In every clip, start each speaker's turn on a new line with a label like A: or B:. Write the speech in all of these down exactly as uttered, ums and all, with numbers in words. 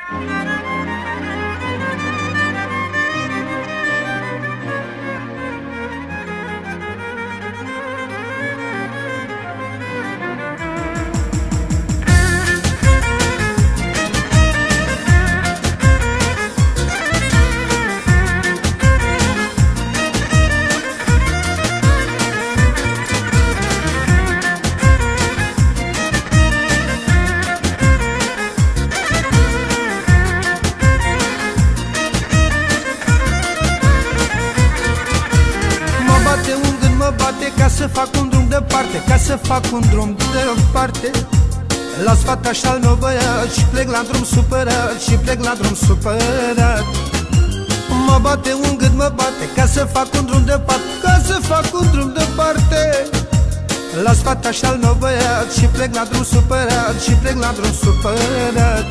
A: Ca să fac un drum departe, ca să fac un drum departe. Las fata și al meu băiat și plec la drum supărat, și plec la drum supărat. Mă bate un gând, mă bate, ca să fac un drum departe, ca să fac un drum departe. Las fata și al meu băiat și plec la drum supărat, și plec la drum supărat.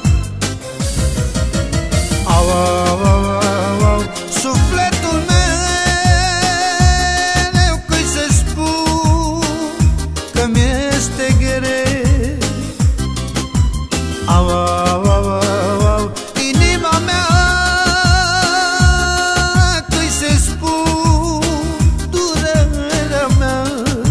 A: Au, au, au, au, au, sufletul meu, Au, au, au, au, au, inima mea, că-i se spun durerea mea.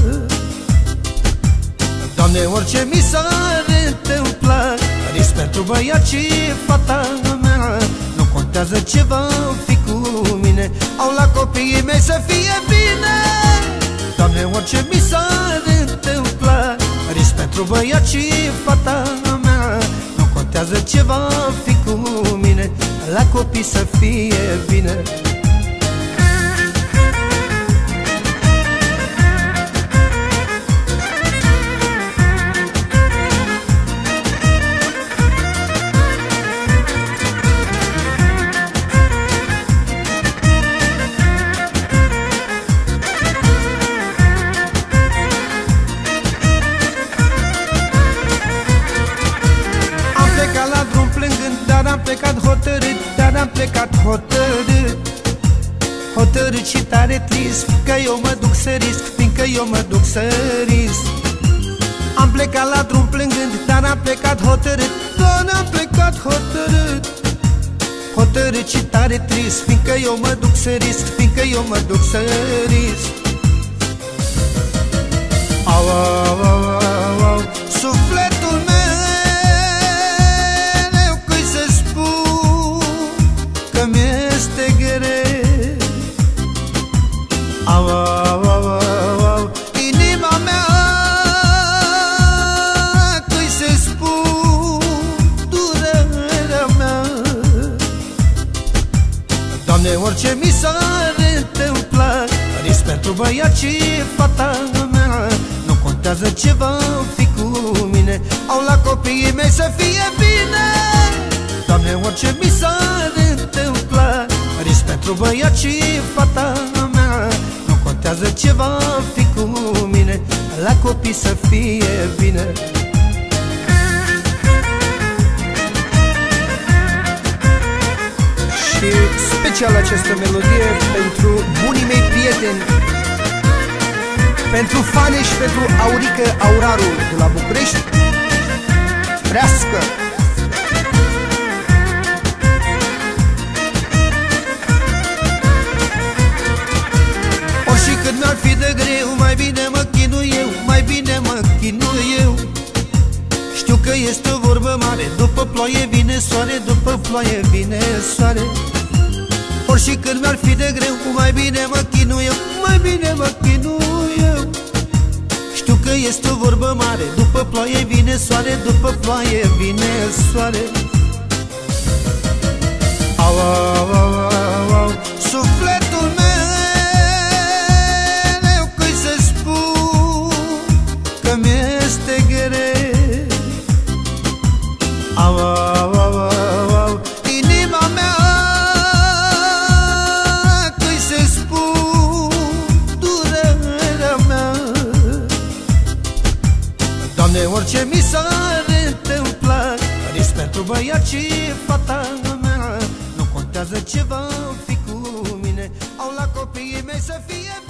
A: Doamne, orice mi s-ar întâmpla, risc pentru băiat și fata mea. Nu contează ce va fi cu mine, au la copiii mei să fie bine. Doamne, orice mi s-ar întâmpla, risc pentru băiat și fata mea. Contează ce va fi cu mine, la copii să fie bine. Dar am plecat hotărât, dar am plecat hotărât, hotărât și tare trist, că eu mă duc să risc, fiindcă eu mă duc să risc. Am plecat la drum plângând, dar am plecat hotărât, dar am plecat hotărât, hotărât și tare trist, fiindcă eu mă duc să risc, fiindcă eu mă duc să risc. Au, au, au, au, au, sufletul meu, Au, au, au, au, au, inima mea, că-i se spun durerea mea. Doamne, orice mi s-ar întâmpla, risc pentru băiat și fata mea. Nu contează ce va fi cu mine, au la copiii mei să fie bine. Doamne, orice mi s-ar întâmpla, risc pentru băiat și fata mea. Contează ce va fi cu mine, la copii să fie bine. Și special această melodie pentru bunii mei prieteni, pentru Fane și pentru Aurică Auraru de la București. Trească! Și cât mi-ar fi de greu, mai bine mă chinu eu, mai bine mă chinu eu. Știu că este o vorbă mare, după ploaie vine soare, după ploaie vine soare. Ori și cât mi-ar fi de greu, mai bine mă chinu eu, mai bine mă chinu eu. Știu că este o vorbă mare, după ploaie vine soare, după ploaie vine soare. Au, au, au, au, au, sufletul meu, Au, au, au, au, au, inima mea, că-i se spun durerea mea. Doamne, orice mi s-ar întâmpla, risc pentru băiat și fata mea. Nu contează ce va fi cu mine, au la copiii mei să fie